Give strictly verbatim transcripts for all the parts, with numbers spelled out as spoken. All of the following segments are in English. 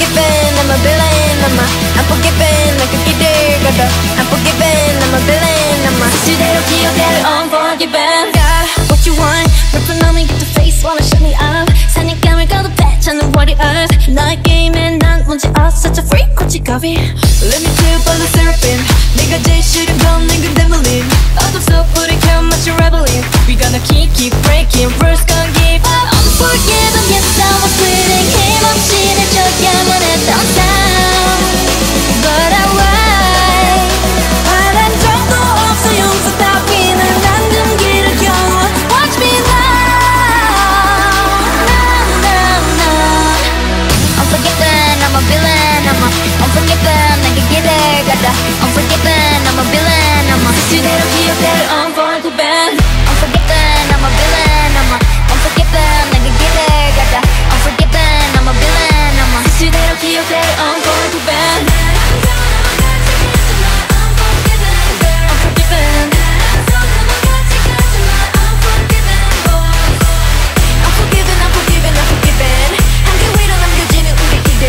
Unforgiven, I'm a villain, I'm a unforgiven, like a kidder, got unforgiven, I'm a villain, I'm a 그대로 기억될 unforgiven. Got what you want, 몇번 넘이 get the face, wanna shut me up. 사냥감을 가득해, 저는 what it is. 너의 게임에 난 뭔지 아, such a freak, 고치가비. Let me tell you about the seraphim. 내가 제일 싫은 건 늙은 데몰린. 어둠속 우리 can't match your rebelling. We gonna keep, keep breaking, rules gonna give up. Unforgiven, yes I was quitting. 힘없이 내줘야만 했던 sound. But I lied. 바란 적도 없어 용서 따위는 안 등기를 겨워. Watch me now. Now, now, now. Unforgiven, I'm a villain. I'm a unforgiven, 내게 길을 가다. Unforgiven, I'm a villain. I'm a 그대로 기억될 unforgiven. Unforgiven, I'm a villain. I'm a unforgiven, 내게 길을 가다. Unforgiven, I'm a villain. I'm a 그대로 기억될 unforgiven. Unforgiven. Unforgiven, unforgiven, unforgiven. 한계 위로 남겨지는 우리끼리.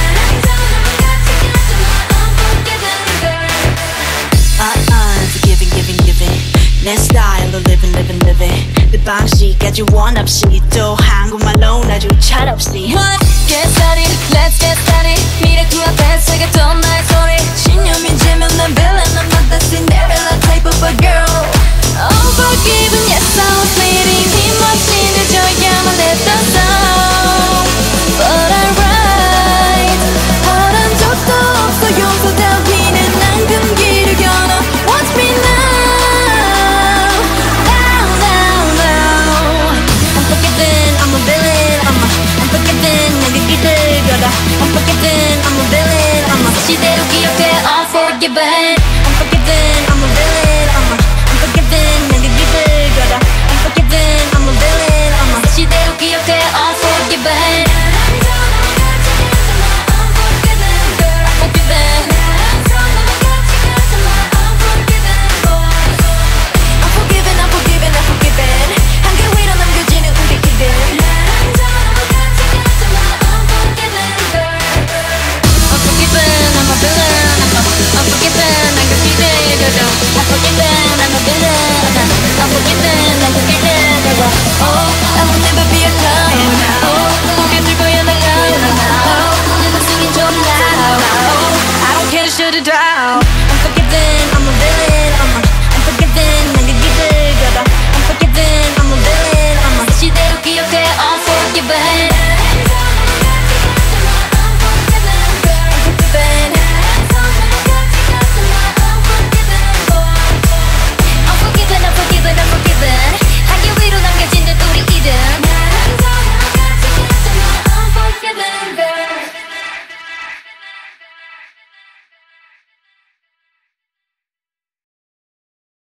Unforgiving, giving, giving. 내 스타일로 living, living, living. 내 방식 아주 원 없이 또 한국말로 아주 철없이.